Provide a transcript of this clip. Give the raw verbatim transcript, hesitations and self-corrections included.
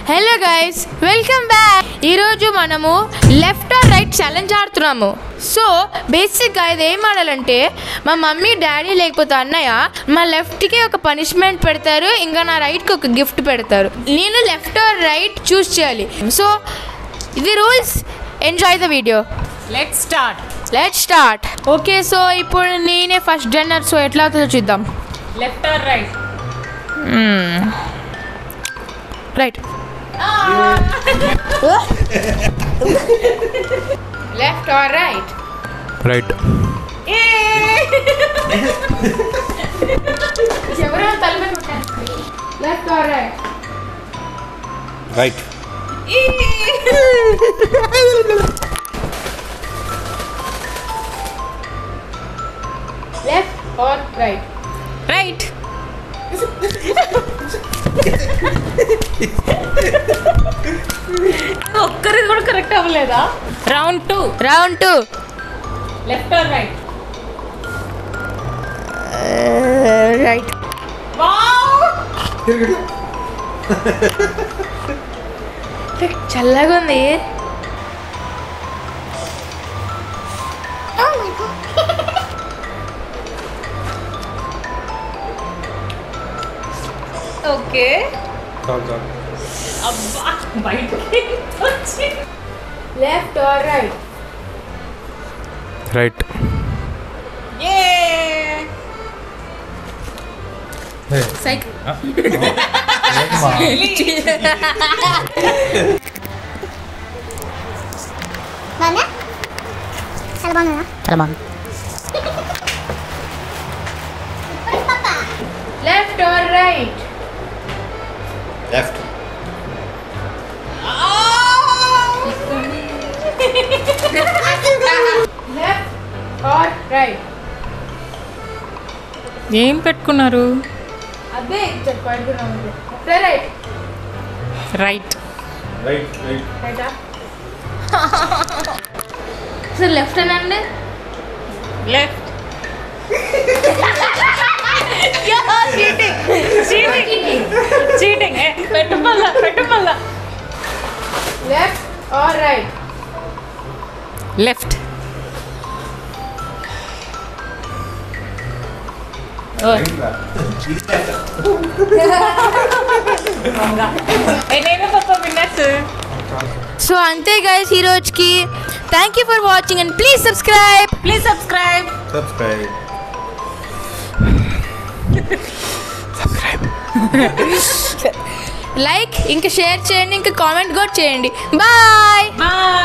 Hello guys, welcome back. ఈరోజు మనము left or right challenge ఆడుతున్నాము. సో బేసిక్గా ఇది ఏం ఆడాలంటే, మా మమ్మీ డాడీ లేకపోతే అన్నయ్య మా లెఫ్ట్కి ఒక పనిష్మెంట్ పెడతారు, ఇంకా నా రైట్కి ఒక గిఫ్ట్ పెడతారు. నేను లెఫ్ట్ ఆర్ రైట్ చూస్ చేయాలి. సో ఇది rules. Enjoy the video. Let's start let's start okay, so ఇప్పుడు నేనే ఫస్ట్ డిన్నర్. సో ఎట్లా అవుతుందో చూద్దాం. Left or right? Right. Left or right? Right. ఎవరైనా తలమే left or right? Right. Left or right? Right. ఒక్కరిది కూడా కరెక్ట్ అవ్వలేదా? Round two. Round two. Left or right? Right. చల్లగా ఉంది. Okay. Left or right? Right. Cycle. బాగుందా? చాలా బాగుందా? చాలా బాగుంది. Left or right? Left. Left or right? ఏం పెట్టుకున్నారు? అదే చెప్పండి. రైట్. రైట్. రైట్. రైట్. రైటా? సార్ లెఫ్ట్ అనండి. లెఫ్ట్. చీటింగ్. పెట్టు మళ్ళా, పెట్టు మళ్ళా. Left or right? లెఫ్ట్. నేనే పాప విన్నర్స్. సో అంతే గైస్ ఈ రోజుకి. Thank you for watching and please subscribe. Please subscribe. Subscribe. Like ఇంకా షేర్ చేయండి, ఇంకా కామెంట్ కూడా చేయండి. బాయ్. బాయ్.